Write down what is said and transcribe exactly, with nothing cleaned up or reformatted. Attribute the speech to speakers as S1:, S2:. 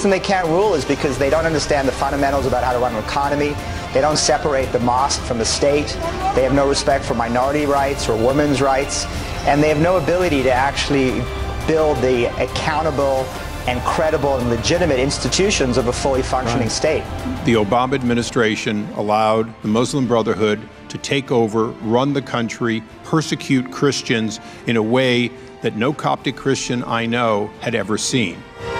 S1: reason they can't rule is because they don't understand the fundamentals about how to run an economy. They don't separate the mosque from the state. They have no respect for minority rights or women's rights. And they have no ability to actually build the accountable and credible and legitimate institutions of a fully functioning right. state.
S2: The Obama administration allowed the Muslim Brotherhood to take over, run the country, persecute Christians in a way that no Coptic Christian I know had ever seen.